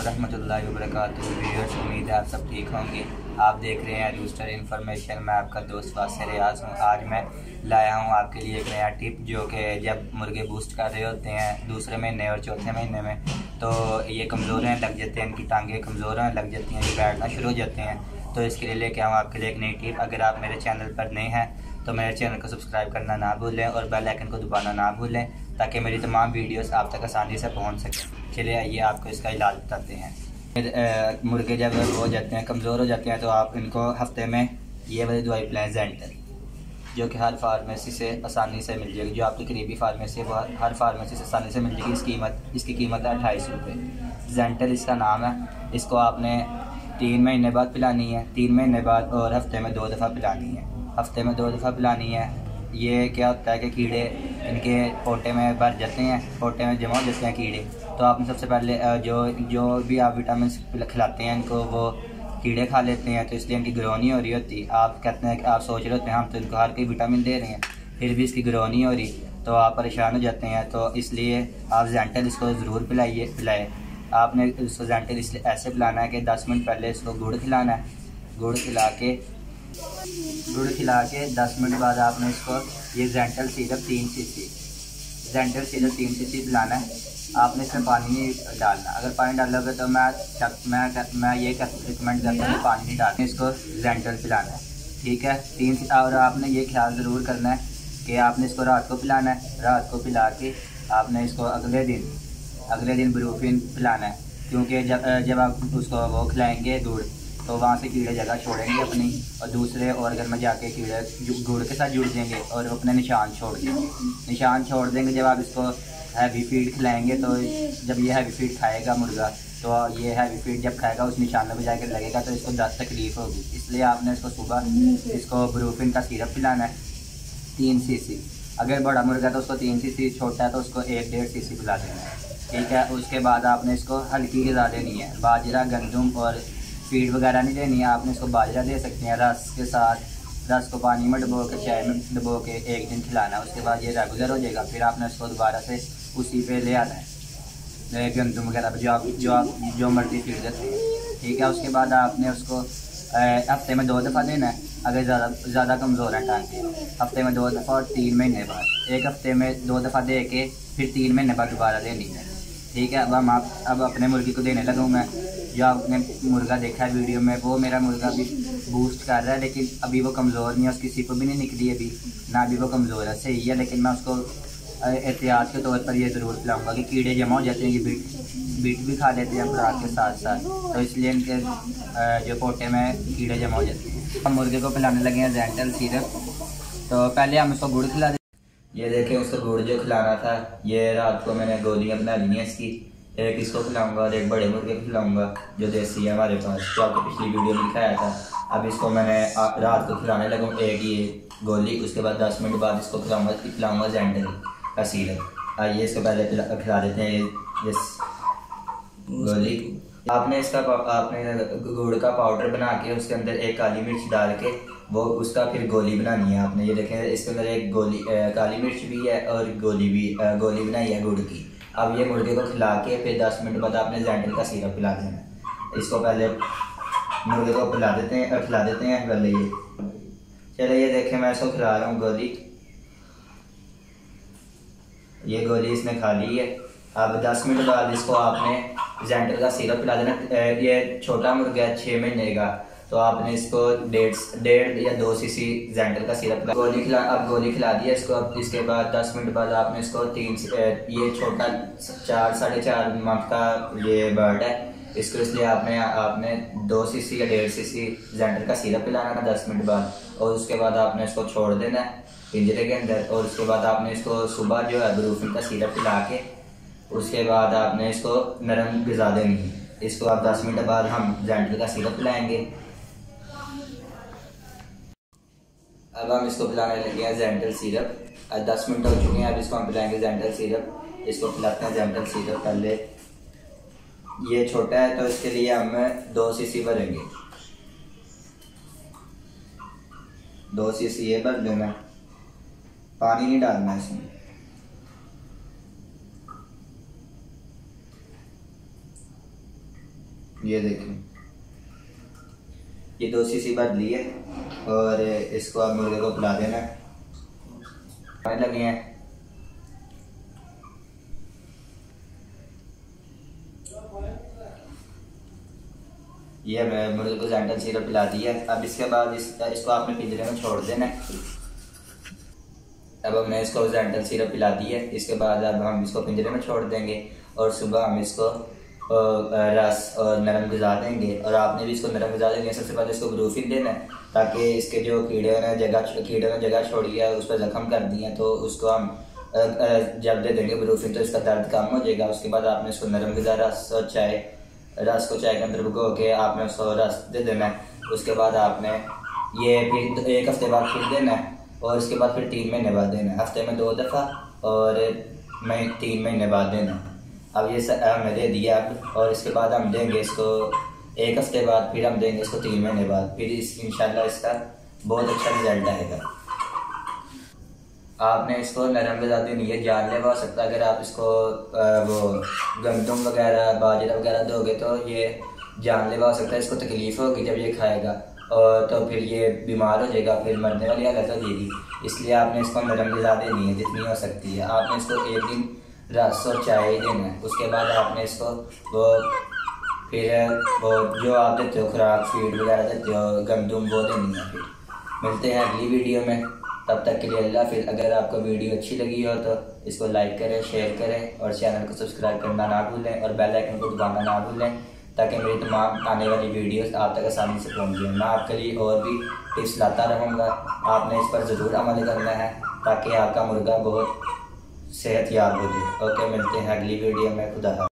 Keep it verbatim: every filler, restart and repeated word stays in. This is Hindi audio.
वरहमतुल्लाहि वबरकातुहू। व्यूअर्स, उम्मीद है आप सब ठीक होंगे। आप देख रहे हैं रूस्टर इन्फॉर्मेशन। मैं आपका दोस्त वासिर रियाज हूँ। आज मैं लाया हूँ आपके लिए एक नया टिप, जो कि जब मुर्गे बूस्ट कर रहे होते हैं दूसरे महीने और चौथे महीने में, तो ये कमज़ोर होने लग जाते हैं, इनकी टांगें कमज़ोर होने लग जाती हैं, ये बैठना शुरू हो जाते हैं। तो इसके लिए लेके आऊँ आपके लिए एक नई टिप। अगर आप मेरे चैनल पर नए हैं तो मेरे चैनल को सब्सक्राइब करना ना भूलें और बेल आइकन को दबाना ना भूलें, ताकि मेरी तमाम वीडियोस आप तक आसानी से पहुंच सकें। चलिए आइए आपको इसका इलाज बताते हैं। फिर मुर्गे जब हो जाते हैं, कमज़ोर हो जाते हैं, तो आप इनको हफ्ते में ये वाली दवाई पिलाएं, जेंटल, जो कि हर फार्मेसी से आसानी से मिल जाएगी। जो आपकी करीबी फार्मेसी है वो हर फार्मेसी से आसानी से मिल जाएगी। इसकी कीमत इसकी कीमत है अट्ठाईस रुपये। जेंटल इसका नाम है। इसको आपने तीन महीने बाद पिलानी है, तीन महीने बाद, और हफ्ते में दो दफ़ा पिलानी है। हफ्ते में दो दफ़ा पिलानी है। ये क्या होता है कि कीड़े इनके पोटे में भर जाते हैं, पोटे में जमा हो जाते हैं कीड़े। तो आपने सबसे पहले जो जो भी आप विटामिन खिलाते हैं इनको, वो कीड़े खा लेते हैं, तो इसलिए इनकी ग्रो नहीं हो रही होती। आप कहते हैं कि आप सोच रहे होते हैं हम तो इनको हर कोई विटामिन दे रहे हैं, फिर भी इसकी ग्रो नहीं हो रही, तो आप परेशान हो जाते हैं। तो इसलिए आप जेंटल इसको ज़रूर पिलाइए पिलाए। आपने इसको जेंटल इसलिए ऐसे पिलाना है कि दस मिनट पहले इसको गुड़ खिलाना है। गुड़ खिला के गुड़ खिला के दस मिनट बाद आपने इसको ये जेंटल सिरप तीन सी सी जेंटल सिरप तीन सी सी पिलाना है। आपने इसमें पानी नहीं डालना। अगर पानी डालोगे तो मैं मैं मैं ये रिकमेंड करता हूँ पानी नहीं डालना, इसको जेंटल पिलाना है, ठीक है। तीन और आपने ये ख्याल ज़रूर करना है कि आपने इसको रात को पिलाना है। रात को पिला के आपने इसको अगले दिन अगले दिन ब्रूफिन पिलाना है, क्योंकि जब जब आप उसको वो खिलाएँगे गुड़, तो वहाँ से कीड़े जगह छोड़ेंगे अपनी, और दूसरे ऑर्गन में जाके कीड़े गुड़ के साथ जुड़ जाएंगे और अपने निशान छोड़ देंगे निशान छोड़ देंगे जब आप इसको हैवी फीड खिलाएंगे, तो जब ये हैवी फीड खाएगा मुर्गा, तो ये हैवी फीड जब खाएगा उस निशान में जाकर लगेगा, तो इसको दस तकलीफ होगी। इसलिए आपने इसको सुबह इसको ब्रूफिन का सिरप पिलाना है तीन सी सी। अगर बड़ा मुर्गा तो उसको तीन सी सी, छोटा है तो उसको एक डेढ़ सी सी पिला देना है, ठीक है। उसके बाद आपने इसको हल्की ग़िज़ा देनी है, बाजरा, गंदम और फीड वगैरह नहीं देनी है। आपने इसको बाजरा दे सकते हैं रस के साथ। रस को पानी में डुबो के, चाय में डुबो के एक दिन खिलाना है। उसके बाद ये रेगुलर हो जाएगा। फिर आपने इसको दोबारा से उसी पे ले आना है, गंदम वगैरह पे जो आप जो आप जो मर्जी फीड देते हैं, ठीक है। उसके बाद आपने उसको हफ्ते में दो दफ़ा देना है। अगर ज़्यादा ज़्यादा कमज़ोर है टांगे, हफ्ते में दो दफ़ा, और तीन महीने बाद एक हफ्ते में दो दफ़ा दे के फिर तीन महीने बाद दोबारा देनी है, ठीक है। अब हम आप अब अपने मुर्गी को देने लगा हूँ मैं। जो आपने मुर्गा देखा है वीडियो में, वो मेरा मुर्गा भी बूस्ट कर रहा है, लेकिन अभी वो कमज़ोर नहीं है, उसकी सिप भी नहीं निकली अभी ना, अभी वो कमज़ोर है, सही है। लेकिन मैं उसको एहतियात के तौर पर ये ज़रूर खिलाऊँगा कि कीड़े जमा हो जाते हैं, ये बीट बीट भी खा लेते हैं खुराक के साथ साथ, तो इसलिए इनके जो पोटे में कीड़े जमा हो जाते हैं। हम मुर्गे को पिलाने लगे हैं जेंटल सिरप। तो पहले हम इसको गुड़ खिला दें। ये देखें, उसको गुड़ जो खिलाना था, ये रात को मैंने गोलियाँ बना ली हैं इसकी। एक इसको खिलाऊंगा और एक बड़े मुर्गे को खिलाऊंगा जो देसी है हमारे पास, जो आपको पिछली वीडियो में दिखाया था। अब इसको मैंने रात को खिलाने लगा एक ये गोली। उसके बाद दस मिनट बाद इसको खिलाऊंगा खिलाऊंगा जेंटल का सिरप। आइए इसको पहले खिला देते हैं ये गोली। आपने इसका आपने गुड़ का पाउडर बना के उसके अंदर एक काली मिर्च डाल के वो उसका फिर गोली बनानी है आपने। ये देखें, इसके अंदर एक गोली काली मिर्च भी है और गोली भी गोली बनाई है गुड़ की। अब ये मुर्गे को खिला के फिर दस मिनट बाद आपने जेंटल का सिरप पिला देना है। इसको पहले मुर्गे को पिला देते हैं और खिला देते हैं पहले ये। चले ये देखें, मैं इसको खिला रहा हूँ गोली। ये गोली इसने खा ली है। अब दस मिनट बाद इसको आपने जेंटल का सिरप पिला देना। ये छोटा मुर्गा है छः महीने का, तो आपने इसको डेढ़ डेढ़ या दो सीसी जेंटल का सिरप गोली खिला अब गोली खिला दिया इसको। अब इसके बाद दस मिनट बाद आपने इसको तीन ये छोटा चार साढ़े चार मंथ का ये बर्ड है, इसको इसलिए आपने आपने दो सीसी या डेढ़ सीसी जेंटल का सिरप पिलाना था दस मिनट बाद, और उसके बाद आपने इसको छोड़ देना है पिंजरे के अंदर। और उसके बाद आपने इसको सुबह जो है ब्रूफिन का सिरप पिला के उसके बाद आपने इसको नरम ग़िज़ा देनी है। इसको आप दस मिनट बाद हम जेंटल का सिरप पिलाएंगे। अब हम इसको पिलाने लगे हैं जेंटल सिरप। आज दस मिनट हो चुके हैं, अब इसको हम पिलाएंगे जेंटल सिरप। इसको पिलाते हैं जेंटल सिरप। पहले ये छोटा है तो इसके लिए हम दो सीसी भरेंगे, दो सीसी ये भर देना, पानी नहीं डालना इसमें। ये देखें, ये दो सीसी भर ली है और इसको आप मुर्गे को पिला देना है। खाने लगे हैं। ये मैं मुर्गे को ज़ैंटल सिरप पिला दी है। अब इसके बाद इस, इसको आपने पिंजरे में छोड़ देना है। अब हमने इसको ज़ैंटल सिरप पिला दी है। इसके बाद अब हम इसको पिंजरे में छोड़ देंगे और सुबह हम इसको रस और नरम ग़िज़ा देंगे। और आपने भी इसको नरम ग़िज़ा देंगे। सबसे पहले इसको ब्रूफिन देना है ताकि इसके जो कीड़े ने जगह कीड़े ने जगह छोड़ी है, उस पर ज़ख्म कर दिए हैं, तो उसको हम जब दे देंगे ब्रूफिन तो इसका दर्द कम हो जाएगा। उसके बाद आपने इसको नरम ग़िज़ा रस और चाय रस को चाय के अंदर भिगो के आपने उसको रस दे देना है। उसके बाद आपने ये फिर एक हफ्ते बाद फिर देना है और इसके बाद फिर तीन महीने बाद देना है। हफ्ते में दो दफ़ा और मैं तीन महीने बाद देना है। अब ये हमने दे दिया अब, और इसके बाद हम देंगे इसको एक हफ्ते बाद, फिर हम देंगे इसको तीन महीने बाद। फिर इस इंशाल्लाह इसका बहुत अच्छा रिजल्ट आएगा। आपने इसको नरम ग़िज़ा देनी है, जानलेवा हो सकता है। अगर आप इसको वो गंदम वगैरह बाजरा वगैरह दोगे तो ये जानलेवा हो सकता है, इसको तकलीफ़ होगी जब ये खाएगा, और तो फिर ये बीमार हो जाएगा, फिर मरने वाली हालत हो जाएगी। इसलिए आपने इसको नरम ग़िज़ा देनी है जितनी हो सकती है। आपने इसको एक दिन रस और चाय देना है। उसके बाद आपने इसको वो फिर वो जो आप देते हो खुराक फीड वगैरह देते हो गंदम, वो देनी है। फिर मिलते हैं अगली वीडियो में, तब तक के लिए अल्लाह। फिर अगर आपको वीडियो अच्छी लगी हो तो इसको लाइक करें, शेयर करें और चैनल को सब्सक्राइब करना ना भूलें और बेल आइकन को दबाना ना भूलें ताकि मेरी तमाम आने वाली वीडियोस आप तक आसानी से पहुंच जाए। मैं आपके लिए और भी टिप्स लाता रहूँगा, आपने इस पर ज़रूर अमल करना है ताकि आपका मुर्गा बहुत सेहतयाब हो जाए। ओके, मिलते हैं अगली वीडियो में। खुदा।